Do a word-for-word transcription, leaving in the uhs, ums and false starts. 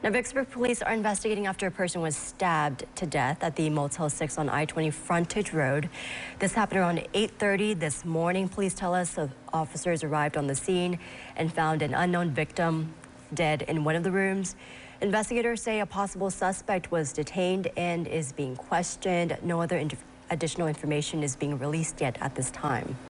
Now, Vicksburg police are investigating after a person was stabbed to death at the Motel six on I twenty Frontage Road. This happened around eight thirty this morning. Police tell us the officers arrived on the scene and found an unknown victim dead in one of the rooms. Investigators say a possible suspect was detained and is being questioned. No other additional information is being released yet at this time.